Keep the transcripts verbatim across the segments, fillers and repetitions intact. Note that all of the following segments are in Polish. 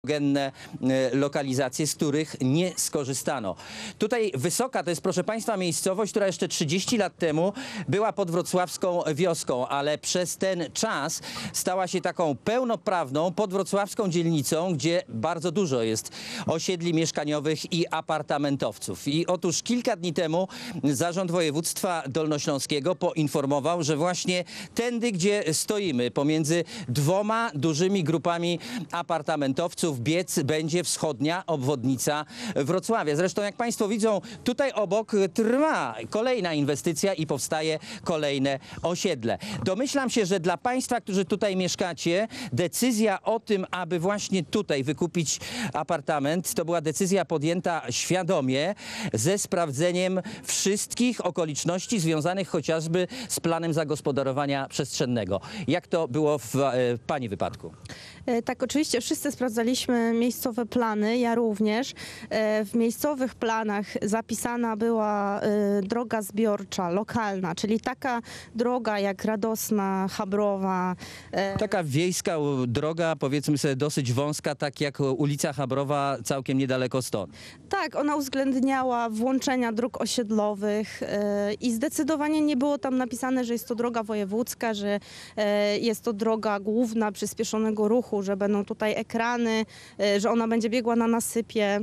genne lokalizacje, z których nie skorzystano. Tutaj Wysoka to jest, proszę Państwa, miejscowość, która jeszcze trzydzieści lat temu była podwrocławską wioską, ale przez ten czas stała się taką pełnoprawną podwrocławską dzielnicą, gdzie bardzo dużo jest osiedli mieszkaniowych i apartamentowców. I otóż kilka dni temu Zarząd Województwa Dolnośląskiego poinformował, że właśnie tędy, gdzie stoimy, pomiędzy dwoma dużymi grupami apartamentowców, biec będzie wschodnia obwodnica Wrocławia. Zresztą, jak Państwo widzą, tutaj obok trwa kolejna inwestycja i powstaje kolejne osiedle. Domyślam się, że dla Państwa, którzy tutaj mieszkacie, decyzja o tym, aby właśnie tutaj wykupić apartament, to była decyzja podjęta świadomie, ze sprawdzeniem wszystkich okoliczności związanych chociażby z planem zagospodarowania przestrzennego. Jak to było w e, Pani wypadku? Tak, oczywiście wszyscy sprawdzaliśmy miejscowe plany, ja również. W miejscowych planach zapisana była droga zbiorcza, lokalna, czyli taka droga jak Radosna, Chabrowa. Taka wiejska droga, powiedzmy sobie, dosyć wąska, tak jak ulica Chabrowa całkiem niedaleko stąd. Tak, ona uwzględniała włączenia dróg osiedlowych i zdecydowanie nie było tam napisane, że jest to droga wojewódzka, że jest to droga główna przyspieszonego ruchu, że będą tutaj ekrany, że ona będzie biegła na nasypie.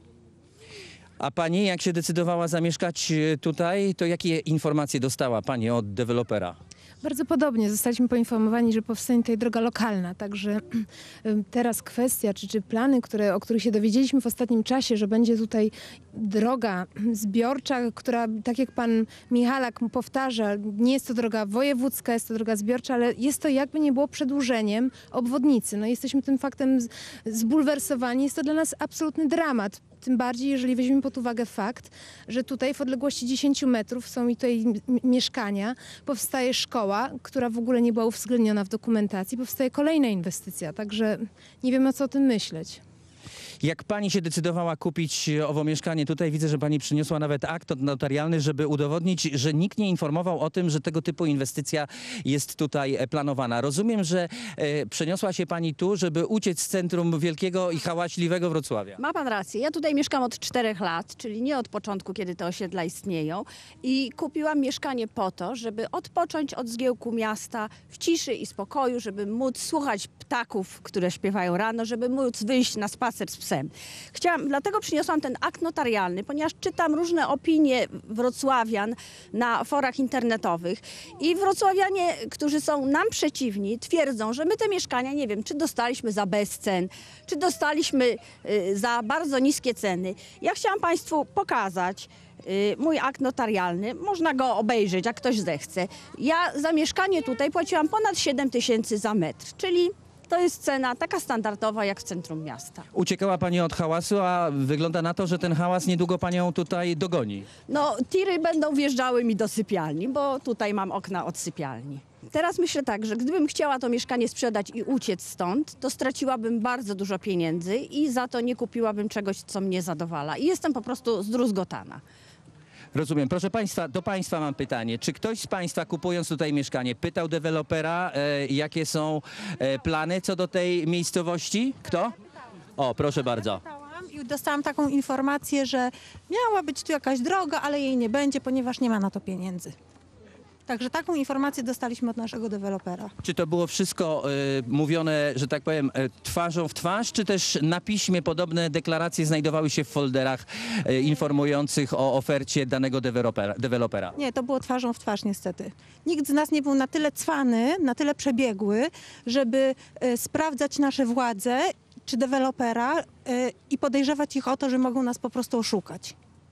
A Pani, jak się decydowała zamieszkać tutaj, to jakie informacje dostała Pani od dewelopera? Bardzo podobnie. Zostaliśmy poinformowani, że powstanie tutaj droga lokalna. Także teraz kwestia, czy, czy plany, które, o których się dowiedzieliśmy w ostatnim czasie, że będzie tutaj droga zbiorcza, która, tak jak pan Michalak powtarza, nie jest to droga wojewódzka, jest to droga zbiorcza, ale jest to jakby nie było przedłużeniem obwodnicy. No, jesteśmy tym faktem zbulwersowani. Jest to dla nas absolutny dramat. Tym bardziej, jeżeli weźmiemy pod uwagę fakt, że tutaj w odległości dziesięciu metrów są i tutaj mieszkania, powstaje szkoła, która w ogóle nie była uwzględniona w dokumentacji, powstaje kolejna inwestycja, także nie wiemy, o co o tym myśleć. Jak Pani się decydowała kupić owo mieszkanie, tutaj widzę, że Pani przyniosła nawet akt notarialny, żeby udowodnić, że nikt nie informował o tym, że tego typu inwestycja jest tutaj planowana. Rozumiem, że e, przeniosła się Pani tu, żeby uciec z centrum wielkiego i hałaśliwego Wrocławia. Ma Pan rację. Ja tutaj mieszkam od czterech lat, czyli nie od początku, kiedy te osiedla istnieją. I kupiłam mieszkanie po to, żeby odpocząć od zgiełku miasta w ciszy i spokoju, żeby móc słuchać ptaków, które śpiewają rano, żeby móc wyjść na spacer z psem. Chciałam, dlatego przyniosłam ten akt notarialny, ponieważ czytam różne opinie wrocławian na forach internetowych i wrocławianie, którzy są nam przeciwni, twierdzą, że my te mieszkania, nie wiem, czy dostaliśmy za bezcen, czy dostaliśmy y, za bardzo niskie ceny. Ja chciałam Państwu pokazać y, mój akt notarialny. Można go obejrzeć, jak ktoś zechce. Ja za mieszkanie tutaj płaciłam ponad siedem tysięcy za metr, czyli to jest cena taka standardowa jak w centrum miasta. Uciekała Pani od hałasu, a wygląda na to, że ten hałas niedługo Panią tutaj dogoni. No, tiry będą wjeżdżały mi do sypialni, bo tutaj mam okna od sypialni. Teraz myślę tak, że gdybym chciała to mieszkanie sprzedać i uciec stąd, to straciłabym bardzo dużo pieniędzy i za to nie kupiłabym czegoś, co mnie zadowala. I jestem po prostu zdruzgotana. Rozumiem. Proszę Państwa, do Państwa mam pytanie. Czy ktoś z Państwa, kupując tutaj mieszkanie, pytał dewelopera, e, jakie są e, plany co do tej miejscowości? Kto? O, proszę bardzo. I dostałam taką informację, że miała być tu jakaś droga, ale jej nie będzie, ponieważ nie ma na to pieniędzy. Także taką informację dostaliśmy od naszego dewelopera. Czy to było wszystko e, mówione, że tak powiem, e, twarzą w twarz, czy też na piśmie podobne deklaracje znajdowały się w folderach e, informujących o ofercie danego dewelopera, dewelopera? Nie, to było twarzą w twarz niestety. Nikt z nas nie był na tyle cwany, na tyle przebiegły, żeby e, sprawdzać nasze władze czy dewelopera e, i podejrzewać ich o to, że mogą nas po prostu oszukać.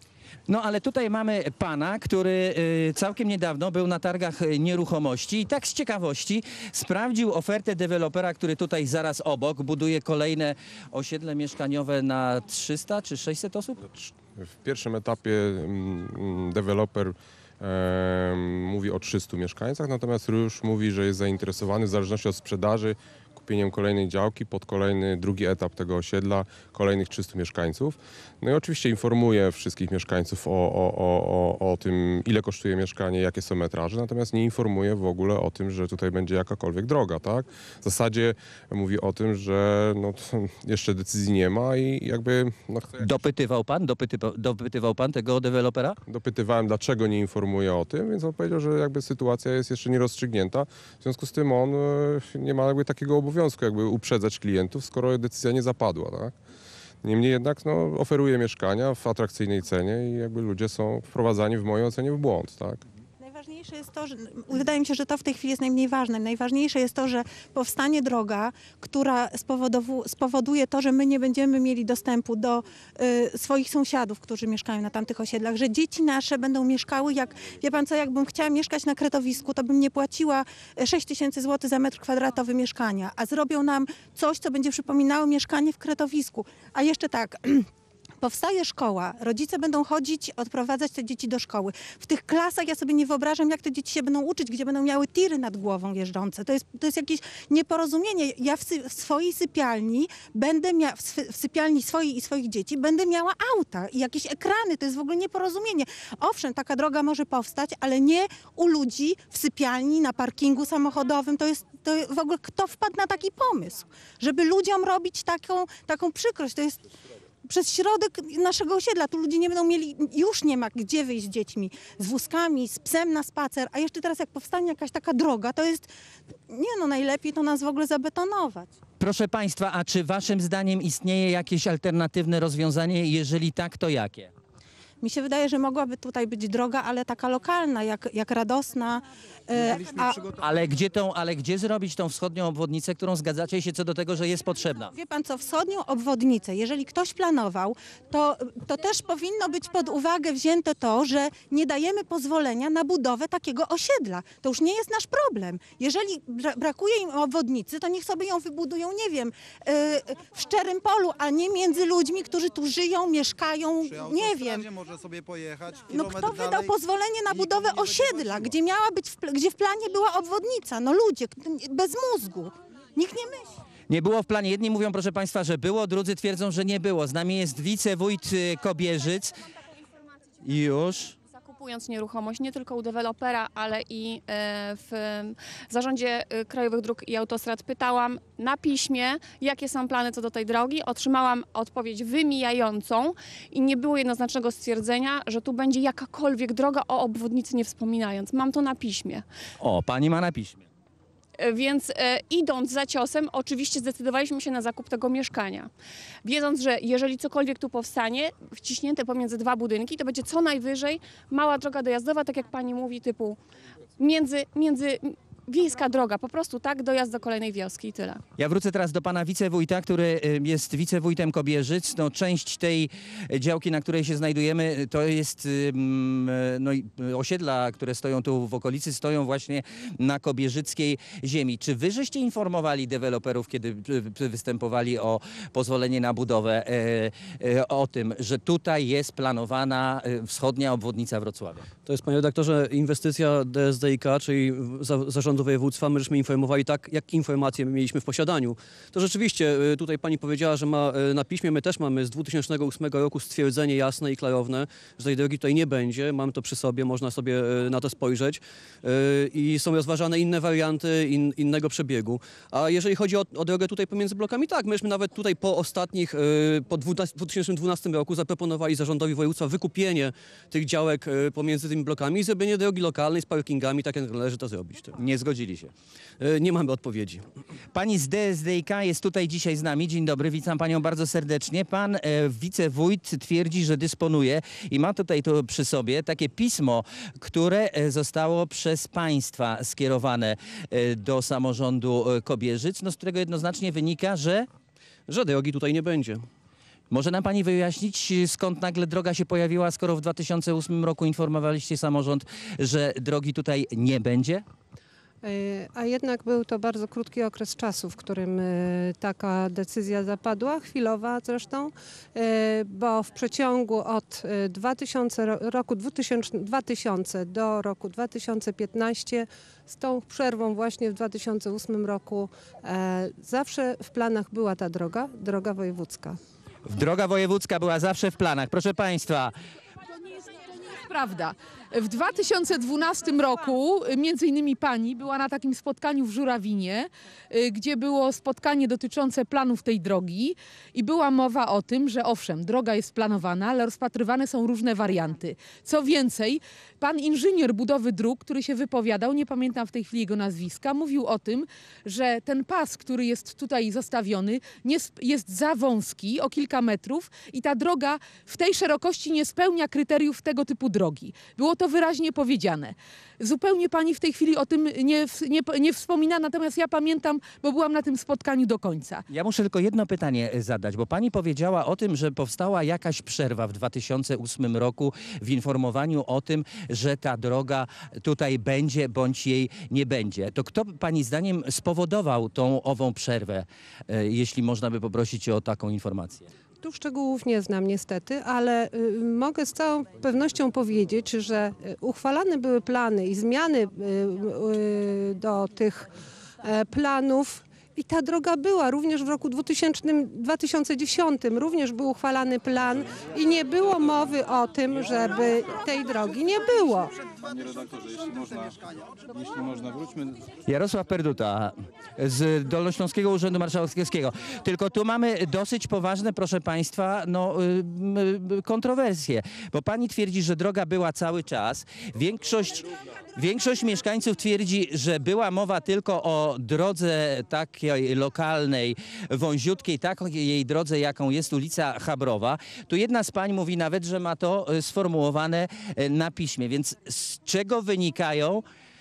No ale tutaj mamy pana, który y, całkiem niedawno był na targach nieruchomości i tak z ciekawości sprawdził ofertę dewelopera, który tutaj zaraz obok buduje kolejne osiedle mieszkaniowe na trzysta czy sześćset osób? W pierwszym etapie mm, deweloper e, mówi o trzystu mieszkańcach, natomiast już mówi, że jest zainteresowany w zależności od sprzedaży kupieniem kolejnej działki pod kolejny, drugi etap tego osiedla, kolejnych trzystu mieszkańców. No i oczywiście informuje wszystkich mieszkańców o, o, o, o, o tym, ile kosztuje mieszkanie, jakie są metraże, natomiast nie informuje w ogóle o tym, że tutaj będzie jakakolwiek droga, tak? W zasadzie mówi o tym, że no, to jeszcze decyzji nie ma i jakby... No, chce... Dopytywał pan? Dopytywał, dopytywał pan tego dewelopera? Dopytywałem, dlaczego nie informuje o tym, więc on powiedział, że jakby sytuacja jest jeszcze nierozstrzygnięta. W związku z tym on e, nie ma jakby takiego obowiązku, jakby uprzedzać klientów, skoro decyzja nie zapadła, tak? Niemniej jednak no, oferuje mieszkania w atrakcyjnej cenie i jakby ludzie są wprowadzani w mojej ocenie w błąd, tak? Najważniejsze jest to, że wydaje mi się, że to w tej chwili jest najmniej ważne. Najważniejsze jest to, że powstanie droga, która spowodowu, spowoduje to, że my nie będziemy mieli dostępu do y, swoich sąsiadów, którzy mieszkają na tamtych osiedlach, że dzieci nasze będą mieszkały jak, wie pan co, jakbym chciała mieszkać na kretowisku, to bym nie płaciła sześć tysięcy złotych za metr kwadratowy mieszkania, a zrobią nam coś, co będzie przypominało mieszkanie w kretowisku. A jeszcze tak... Powstaje szkoła, rodzice będą chodzić, odprowadzać te dzieci do szkoły. W tych klasach ja sobie nie wyobrażam, jak te dzieci się będą uczyć, gdzie będą miały tiry nad głową jeżdżące. To jest, to jest jakieś nieporozumienie. Ja w, sy, w swojej sypialni będę miała, w, swy, w sypialni swojej i swoich dzieci będę miała auta i jakieś ekrany. To jest w ogóle nieporozumienie. Owszem, taka droga może powstać, ale nie u ludzi w sypialni, na parkingu samochodowym. To jest to w ogóle kto wpadł na taki pomysł, żeby ludziom robić taką, taką przykrość. To jest... Przez środek naszego osiedla. Tu ludzie nie będą mieli, już nie ma gdzie wyjść z dziećmi, z wózkami, z psem na spacer, a jeszcze teraz jak powstanie jakaś taka droga, to jest, nie no, najlepiej to nas w ogóle zabetonować. Proszę państwa, a czy waszym zdaniem istnieje jakieś alternatywne rozwiązanie? Jeżeli tak, to jakie? Mi się wydaje, że mogłaby tutaj być droga, ale taka lokalna, jak, jak Radosna. E, a, Ale gdzie, tą, ale gdzie zrobić tą wschodnią obwodnicę, którą zgadzacie się co do tego, że jest potrzebna? wie pan co, wschodnią obwodnicę, jeżeli ktoś planował, to, to też powinno być pod uwagę wzięte to, że nie dajemy pozwolenia na budowę takiego osiedla. To już nie jest nasz problem. Jeżeli bra brakuje im obwodnicy, to niech sobie ją wybudują, nie wiem, yy, w szczerym polu, a nie między ludźmi, którzy tu żyją, mieszkają, nie wiem. Może sobie pojechać No kto kilometr wydał dalej, pozwolenie na nikt budowę nie będzie osiedla, płaciło. gdzie miała być, w, pl- gdzie w planie była obwodnica? No ludzie, k- bez mózgu. Nikt nie myśli. Nie było w planie. Jedni mówią, proszę państwa, że było, drudzy twierdzą, że nie było. Z nami jest wicewójt y, Kobierzyc. I już. Zakupując nieruchomość nie tylko u dewelopera, ale i e, w Zarządzie e, Krajowych Dróg i Autostrad pytałam na piśmie, jakie są plany co do tej drogi. Otrzymałam odpowiedź wymijającą i nie było jednoznacznego stwierdzenia, że tu będzie jakakolwiek droga, o obwodnicy nie wspominając. Mam to na piśmie. O, pani ma na piśmie. E, Więc e, idąc za ciosem, oczywiście zdecydowaliśmy się na zakup tego mieszkania. Wiedząc, że jeżeli cokolwiek tu powstanie, wciśnięte pomiędzy dwa budynki, to będzie co najwyżej mała droga dojazdowa, tak jak pani mówi, typu między, między wiejska droga, po prostu tak, dojazd do kolejnej wioski i tyle. Ja wrócę teraz do pana wicewójta, który y, jest wicewójtem Kobierzyc. No, część tej działki, na której się znajdujemy, to jest y, mm, no, i osiedla, które stoją tu w okolicy, stoją właśnie na kobierzyckiej ziemi. Czy wy żeście informowali deweloperów, kiedy y, występowali o pozwolenie na budowę, y, y, o tym, że tutaj jest planowana y, wschodnia obwodnica Wrocławia? To jest, panie redaktorze, inwestycja D S D I K, czyli za, zarządu województwa. My żeśmy informowali tak, jak informacje mieliśmy w posiadaniu. To rzeczywiście, y, tutaj pani powiedziała, że ma y, na piśmie, my też mamy z dwa tysiące ósmego roku stwierdzenie jasne i klarowne, że tej drogi tutaj nie będzie. Mamy to przy sobie, można sobie y, na to spojrzeć. Y, I są rozważane inne warianty in, innego przebiegu. A jeżeli chodzi o, o drogę tutaj pomiędzy blokami, tak, myśmy nawet tutaj po ostatnich, y, po dwa tysiące dwunastym roku zaproponowali zarządowi województwa wykupienie tych działek y, pomiędzy tymi blokami i zrobienie drogi lokalnej z parkingami, tak jak należy to zrobić. Nie zgodzili się. Y, Nie mamy odpowiedzi. Pani z D S D I K jest tutaj dzisiaj z nami. Dzień dobry, witam panią bardzo serdecznie. Pan e, wicewójt twierdzi, że dysponuje i ma tutaj to przy sobie takie pismo, które e, zostało przez państwa skierowane e, do samorządu e, Kobierzyc, no, z którego jednoznacznie wynika, że Że drogi tutaj nie będzie. może nam pani wyjaśnić, skąd nagle droga się pojawiła, skoro w dwa tysiące ósmym roku informowaliście samorząd, że drogi tutaj nie będzie? Y, A jednak był to bardzo krótki okres czasu, w którym y, taka decyzja zapadła, chwilowa zresztą, y, bo w przeciągu od y, dwa tysiące, ro- roku dwutysięcznego dwa tysiące do roku dwa tysiące piętnastego z tą przerwą właśnie w dwa tysiące ósmym roku e, zawsze w planach była ta droga, droga wojewódzka. Droga wojewódzka była zawsze w planach. Proszę państwa, Prawda. W dwa tysiące dwunastym roku y, między innymi pani była na takim spotkaniu w Żurawinie, y, gdzie było spotkanie dotyczące planów tej drogi i była mowa o tym, że owszem, droga jest planowana, ale rozpatrywane są różne warianty. Co więcej, pan inżynier budowy dróg, który się wypowiadał, nie pamiętam w tej chwili jego nazwiska, mówił o tym, że ten pas, który jest tutaj zostawiony, nie sp- jest za wąski o kilka metrów i ta droga w tej szerokości nie spełnia kryteriów tego typu drogi. Było to wyraźnie powiedziane. Zupełnie pani w tej chwili o tym nie, w- nie, nie wspomina, natomiast ja pamiętam, bo byłam na tym spotkaniu do końca. ja muszę tylko jedno pytanie zadać, bo pani powiedziała o tym, że powstała jakaś przerwa w dwa tysiące ósmym roku w informowaniu o tym, że ta droga tutaj będzie bądź jej nie będzie. To kto pani zdaniem spowodował tą ową przerwę, e, jeśli można by poprosić o taką informację? Tu szczegółów nie znam niestety, ale y, mogę z całą pewnością powiedzieć, że y, uchwalane były plany i zmiany y, y, do tych e, planów i ta droga była również w roku dwutysięcznym, dwa tysiące dziesiątym, również był uchwalany plan i nie było mowy o tym, żeby tej drogi nie było. Panie redaktorze, jeśli można, jeśli można, wróćmy. Jarosław Perduta z Dolnośląskiego Urzędu Marszałkowskiego. Tylko tu mamy dosyć poważne, proszę państwa, no, y, y, kontrowersje, bo pani twierdzi, że droga była cały czas. Większość, większość mieszkańców twierdzi, że była mowa tylko o drodze takiej lokalnej, wąziutkiej, takiej drodze, jaką jest ulica Chabrowa. Tu jedna z pań mówi nawet, że ma to y, sformułowane y, na piśmie, więc z czego wynikają?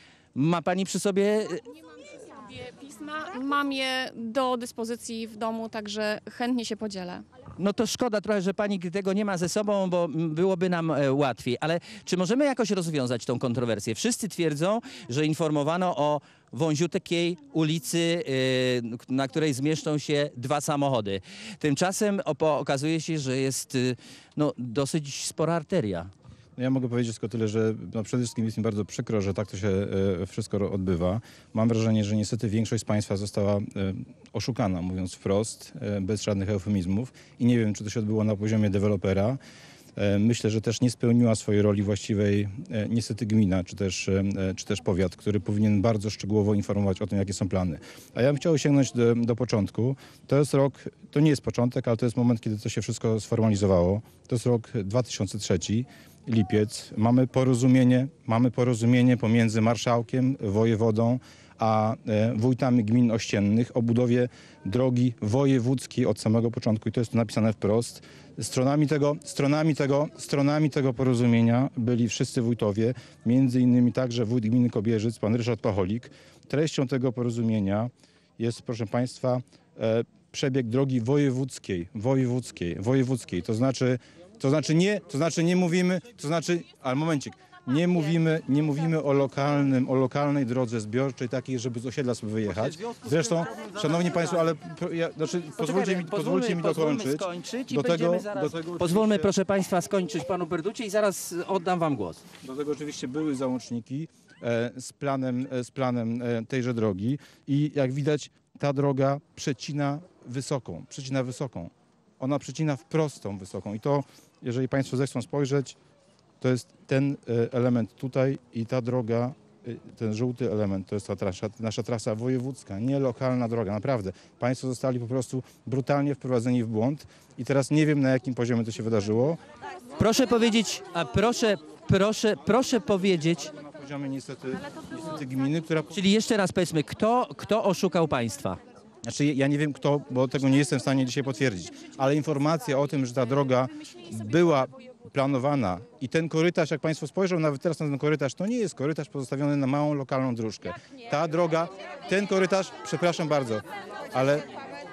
Ma pani przy sobie Sobie pisma, mam je do dyspozycji w domu, także chętnie się podzielę. No to szkoda trochę, że pani tego nie ma ze sobą, bo mm, byłoby nam e, łatwiej. Ale czy możemy jakoś rozwiązać tą kontrowersję? Wszyscy twierdzą, że informowano o wąziutkiej ulicy, e, na której zmieszczą się dwa samochody. Tymczasem opo- okazuje się, że jest e, no, dosyć spora arteria. No ja mogę powiedzieć tylko tyle, że no przede wszystkim jest mi bardzo przykro, że tak to się e, wszystko ro- odbywa. Mam wrażenie, że niestety większość z Państwa została e, oszukana, mówiąc wprost, e, bez żadnych eufemizmów. I nie wiem, czy to się odbyło na poziomie dewelopera. E, myślę, że też nie spełniła swojej roli właściwej e, niestety gmina, czy też, e, czy też powiat, który powinien bardzo szczegółowo informować o tym, jakie są plany. A ja bym chciał sięgnąć do, do początku. To jest rok, to nie jest początek, ale to jest moment, kiedy to się wszystko sformalizowało. To jest rok dwa tysiące trzeci. Lipiec. Mamy porozumienie, mamy porozumienie pomiędzy marszałkiem, wojewodą, a e, wójtami gmin ościennych o budowie drogi wojewódzkiej od samego początku. I to jest tu napisane wprost. Stronami tego, stronami tego, stronami tego porozumienia byli wszyscy wójtowie, między innymi także wójt gminy Kobierzyc, pan Ryszard Pacholik. Treścią tego porozumienia jest, proszę państwa, e, przebieg drogi wojewódzkiej, wojewódzkiej, wojewódzkiej. To znaczy To znaczy nie, to znaczy nie mówimy, to znaczy, ale momencik, nie mówimy, nie mówimy o lokalnym, o lokalnej drodze zbiorczej takiej, żeby z osiedla sobie wyjechać. Zresztą, szanowni państwo, ale pro- ja, znaczy, pozwólcie mi, pozwólcie mi dokończyć. skończyć Do tego, zaraz... do tego Pozwólmy, oczywiście- proszę państwa, skończyć panu Perducie i zaraz oddam wam głos. Do tego oczywiście były załączniki e, z planem, e, z planem e, tejże drogi i jak widać ta droga przecina wysoką, przecina wysoką. Ona przecina wprost tą wysoką i to, jeżeli państwo zechcą spojrzeć, to jest ten e, element tutaj i ta droga, e, ten żółty element, to jest ta trasa, nasza trasa wojewódzka, nie lokalna droga, naprawdę. Państwo zostali po prostu brutalnie wprowadzeni w błąd i teraz nie wiem, na jakim poziomie to się wydarzyło. Proszę powiedzieć, a proszę, proszę, proszę powiedzieć, Na poziomie niestety, niestety gminy, która... czyli jeszcze raz powiedzmy, kto, kto oszukał państwa? Znaczy ja nie wiem kto, bo tego nie jestem w stanie dzisiaj potwierdzić, ale informacja o tym, że ta droga była planowana i ten korytarz, jak państwo spojrzą nawet teraz na ten korytarz, to nie jest korytarz pozostawiony na małą lokalną dróżkę. Ta droga, ten korytarz, przepraszam bardzo, ale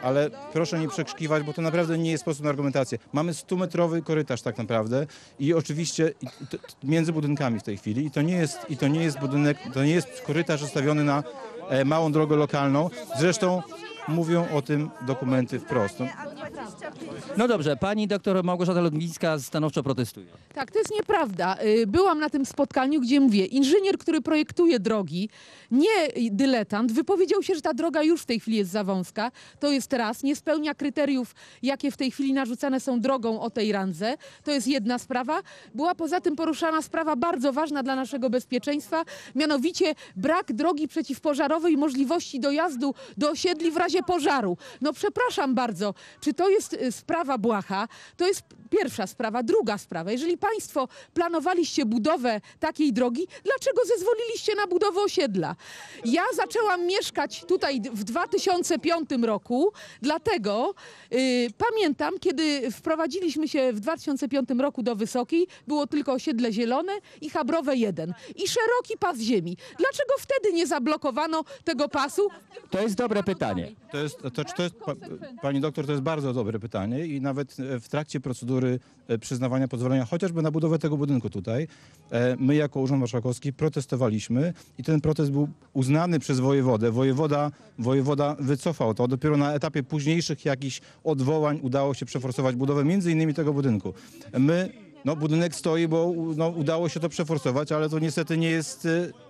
ale proszę nie przekrzykiwać, bo to naprawdę nie jest sposób na argumentację. Mamy stumetrowy korytarz tak naprawdę i oczywiście i to, to między budynkami w tej chwili i to nie jest, i to nie jest budynek, to nie jest korytarz zostawiony na e, małą drogę lokalną. Zresztą mówią o tym dokumenty wprost. No, No dobrze, pani doktor Małgorzata Ludwicka stanowczo protestuje. Tak, to jest nieprawda. Y, Byłam na tym spotkaniu, gdzie mówię, inżynier, który projektuje drogi, nie dyletant, wypowiedział się, że ta droga już w tej chwili jest za wąska. To jest raz, nie spełnia kryteriów, jakie w tej chwili narzucane są drogą o tej randze. To jest jedna sprawa. Była poza tym poruszana sprawa bardzo ważna dla naszego bezpieczeństwa, mianowicie brak drogi przeciwpożarowej i możliwości dojazdu do osiedli w razie pożaru. No przepraszam bardzo, czy to jest y, sprawa błaha? To jest pierwsza sprawa. Druga sprawa, jeżeli państwo planowaliście budowę takiej drogi, dlaczego zezwoliliście na budowę osiedla? Ja zaczęłam mieszkać tutaj w dwa tysiące piątym roku, dlatego y, pamiętam, kiedy wprowadziliśmy się w dwa tysiące piątym roku do Wysokiej, było tylko osiedle zielone i Habrowe jeden i szeroki pas ziemi. Dlaczego wtedy nie zablokowano tego pasu? To jest dobre pytanie. To jest, to, to jest, pa, pani doktor, to jest bardzo dobre pytanie i nawet w trakcie procedury przyznawania pozwolenia chociażby na budowę tego budynku tutaj, my jako Urząd Marszałkowski protestowaliśmy i ten protest był uznany przez wojewodę. Wojewoda, wojewoda wycofał to. Dopiero na etapie późniejszych jakichś odwołań udało się przeforsować budowę między innymi tego budynku. My, no budynek stoi, bo no, udało się to przeforsować, ale to niestety nie jest...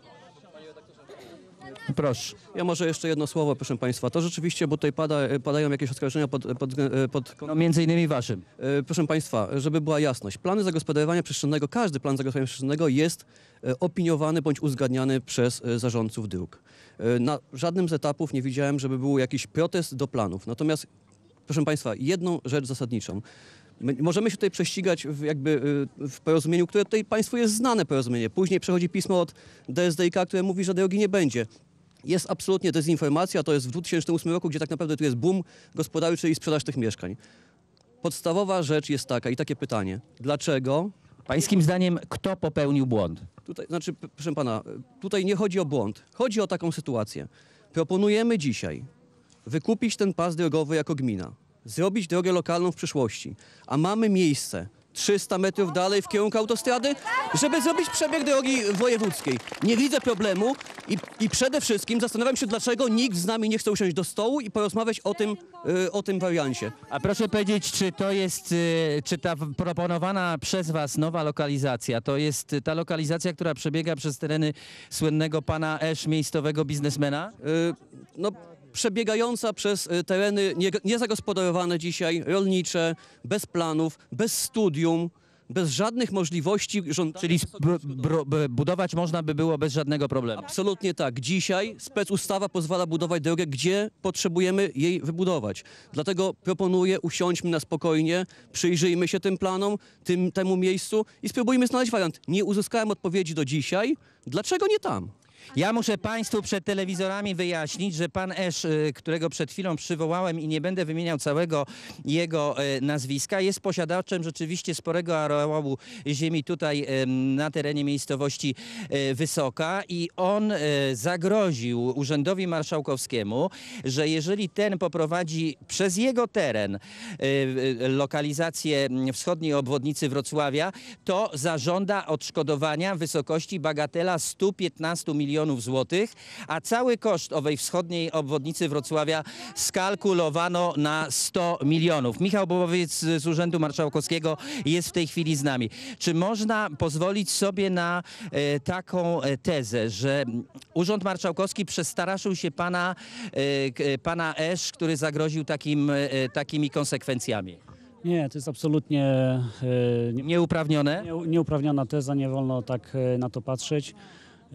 Proszę. Ja może jeszcze jedno słowo, proszę państwa. To rzeczywiście, bo tutaj pada, padają jakieś oskarżenia pod... pod, pod No między innymi waszym. E, Proszę państwa, żeby była jasność, plany zagospodarowania przestrzennego, każdy plan zagospodarowania przestrzennego jest e, opiniowany bądź uzgadniany przez e, zarządców dróg. E, Na żadnym z etapów nie widziałem, żeby był jakiś protest do planów. Natomiast, proszę państwa, jedną rzecz zasadniczą. My możemy się tutaj prześcigać w, jakby y, w porozumieniu, które tutaj państwu jest znane porozumienie. Później przechodzi pismo od D S D I K, które mówi, że drogi nie będzie. Jest absolutnie dezinformacja, to jest w dwa tysiące ósmym roku, gdzie tak naprawdę tu jest boom gospodarczy i sprzedaż tych mieszkań. Podstawowa rzecz jest taka i takie pytanie. Dlaczego? Pańskim zdaniem kto popełnił błąd? Tutaj, znaczy, p- proszę pana, tutaj nie chodzi o błąd. Chodzi o taką sytuację. Proponujemy dzisiaj wykupić ten pas drogowy jako gmina, zrobić drogę lokalną w przyszłości, a mamy miejsce trzysta metrów dalej w kierunku autostrady, żeby zrobić przebieg drogi wojewódzkiej. Nie widzę problemu i, i przede wszystkim zastanawiam się, dlaczego nikt z nami nie chce usiąść do stołu i porozmawiać o tym, y, o tym wariancie. A proszę powiedzieć, czy to jest, y, czy ta w- proponowana przez was nowa lokalizacja, to jest y, ta lokalizacja, która przebiega przez tereny słynnego pana Esz, miejscowego biznesmena? Y, no, przebiegająca przez y, tereny nie, niezagospodarowane dzisiaj, rolnicze, bez planów, bez studium, bez żadnych możliwości rządowych. Czyli sp- br- b- budować można by było bez żadnego problemu. Absolutnie tak. Dzisiaj specustawa pozwala budować drogę, gdzie potrzebujemy jej wybudować. Dlatego proponuję, usiądźmy na spokojnie, przyjrzyjmy się tym planom, tym, temu miejscu i spróbujmy znaleźć wariant. Nie uzyskałem odpowiedzi do dzisiaj, dlaczego nie tam? Ja muszę państwu przed telewizorami wyjaśnić, że pan Esz, y, którego przed chwilą przywołałem i nie będę wymieniał całego jego y, nazwiska, jest posiadaczem rzeczywiście sporego areału ziemi tutaj y, na terenie miejscowości y, Wysoka i on y, zagroził Urzędowi Marszałkowskiemu, że jeżeli ten poprowadzi przez jego teren y, y, lokalizację wschodniej obwodnicy Wrocławia, to zażąda odszkodowania w wysokości bagatela stu piętnastu milionów złotych, a cały koszt owej wschodniej obwodnicy Wrocławia skalkulowano na sto milionów. Michał Bobowiec z Urzędu Marszałkowskiego jest w tej chwili z nami. Czy można pozwolić sobie na e, taką e, tezę, że Urząd Marszałkowski przestraszył się pana, e, k- pana Esz, który zagroził takim, e, takimi konsekwencjami? Nie, to jest absolutnie e, nie- Nieuprawnione? nie- nieuprawniona teza, nie wolno tak e, na to patrzeć. E,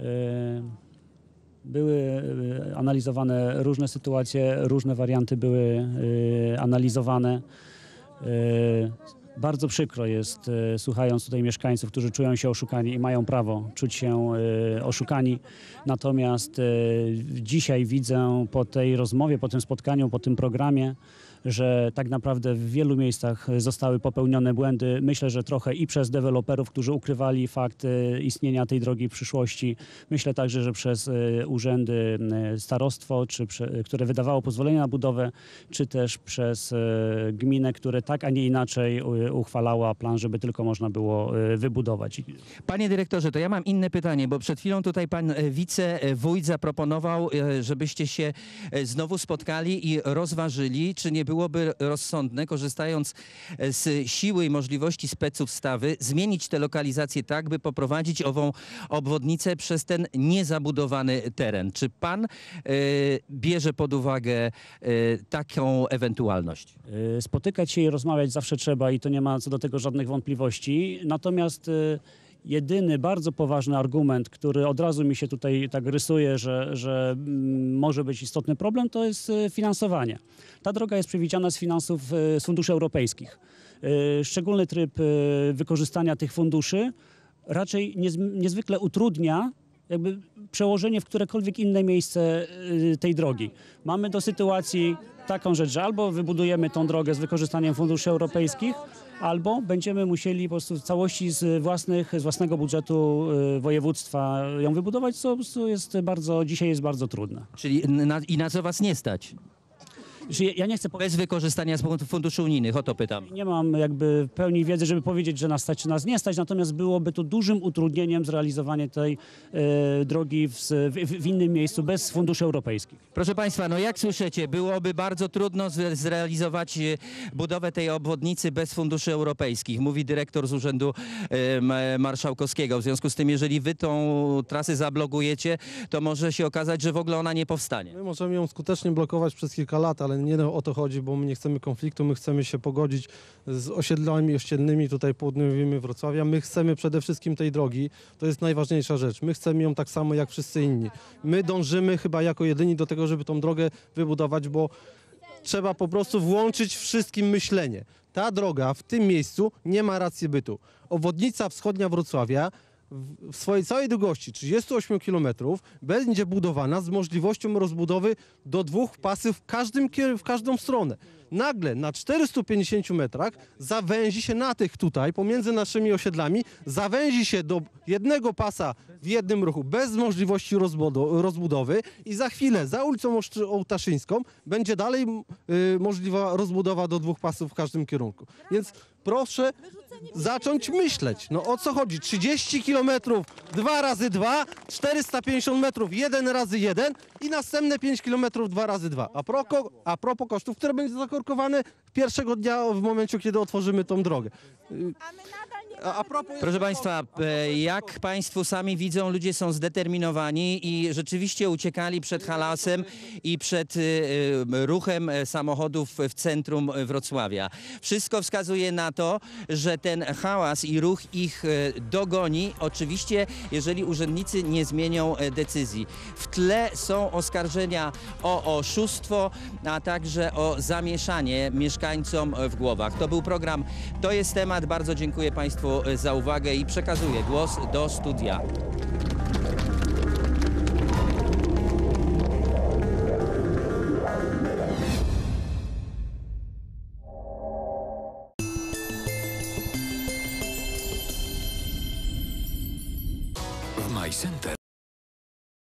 Były e, analizowane różne sytuacje, różne warianty były e, analizowane. E, Bardzo przykro jest, e, słuchając tutaj mieszkańców, którzy czują się oszukani i mają prawo czuć się e, oszukani. Natomiast e, dzisiaj widzę po tej rozmowie, po tym spotkaniu, po tym programie, że tak naprawdę w wielu miejscach zostały popełnione błędy. Myślę, że trochę i przez deweloperów, którzy ukrywali fakt e, istnienia tej drogi w przyszłości. Myślę także, że przez e, urzędy, e, starostwo, czy prze, które wydawało pozwolenie na budowę, czy też przez e, gminę, które tak, a nie inaczej e, uchwalała plan, żeby tylko można było e, wybudować. Panie dyrektorze, to ja mam inne pytanie, bo przed chwilą tutaj pan e, wicewójt zaproponował, e, żebyście się e, znowu spotkali i rozważyli, czy nie byłoby rozsądne, korzystając e, z siły i możliwości specustawy, zmienić tę lokalizację tak, by poprowadzić ową obwodnicę przez ten niezabudowany teren. Czy pan e, bierze pod uwagę e, taką ewentualność? Y, Spotykać się i rozmawiać zawsze trzeba i to nie ma co do tego żadnych wątpliwości. Natomiast y, jedyny bardzo poważny argument, który od razu mi się tutaj tak rysuje, że, że mm, może być istotny problem, to jest y, finansowanie. Ta droga jest przewidziana z finansów y, z funduszy europejskich. Y, Szczególny tryb y, wykorzystania tych funduszy raczej niez, niezwykle utrudnia jakby przełożenie w którekolwiek inne miejsce y, tej drogi. Mamy do sytuacji taką rzecz, że albo wybudujemy tą drogę z wykorzystaniem funduszy europejskich, albo będziemy musieli po prostu w całości z, własnych, z własnego budżetu y, województwa ją wybudować, co po prostu jest bardzo, dzisiaj jest bardzo trudne. Czyli na, i na co was nie stać? Że ja- Ja nie chcę powiedzieć, Bez wykorzystania z funduszy unijnych, o to pytam. nie mam jakby pełni wiedzy, żeby powiedzieć, że nas stać czy nas nie stać, natomiast byłoby to dużym utrudnieniem zrealizowanie tej e, drogi w, w, w innym miejscu bez funduszy europejskich. Proszę Państwa, no jak słyszycie, byłoby bardzo trudno zre- zrealizować e, budowę tej obwodnicy bez funduszy europejskich, mówi dyrektor z Urzędu e, M- Marszałkowskiego. W związku z tym, jeżeli wy tą trasę zablokujecie, to może się okazać, że w ogóle ona nie powstanie. My możemy ją skutecznie blokować przez kilka lat, ale nie o to chodzi, bo my nie chcemy konfliktu, my chcemy się pogodzić z osiedlami ościennymi tutaj południowymi Wrocławia. My chcemy przede wszystkim tej drogi, to jest najważniejsza rzecz. My chcemy ją tak samo jak wszyscy inni. My dążymy chyba jako jedyni do tego, żeby tą drogę wybudować, bo trzeba po prostu włączyć wszystkim myślenie. Ta droga w tym miejscu nie ma racji bytu. Obwodnica wschodnia Wrocławia w swojej całej długości trzydzieści osiem kilometrów będzie budowana z możliwością rozbudowy do dwóch pasów w, każdym, kier- w każdą stronę. Nagle na czterystu pięćdziesięciu metrach zawęzi się na tych tutaj, pomiędzy naszymi osiedlami, zawęzi się do jednego pasa w jednym ruchu, bez możliwości rozbudo- rozbudowy i za chwilę za ulicą Oszczy- Ołtaszyńską będzie dalej y, możliwa rozbudowa do dwóch pasów w każdym kierunku. Więc proszę zacząć myśleć. No o co chodzi? trzydzieści kilometrów, dwa razy dwa, czterysta pięćdziesiąt metrów, jeden razy jeden i następne pięć kilometrów, dwa razy dwa. A, proko, a propos kosztów, które będzie zakorkowane pierwszego dnia w momencie, kiedy otworzymy tą drogę. Y, A, a propos Proszę Państwa, e, jak Państwo sami widzą, ludzie są zdeterminowani i rzeczywiście uciekali przed halasem i przed e, e, ruchem e, samochodów w centrum Wrocławia. Wszystko wskazuje na to, że ten hałas i ruch ich e, dogoni, oczywiście jeżeli urzędnicy nie zmienią e, decyzji. W tle są oskarżenia o oszustwo, a także o zamieszanie mieszkańcom w głowach. To był program To jest temat. Bardzo dziękuję Państwu za uwagę i przekazuję głos do studia. W MyCenter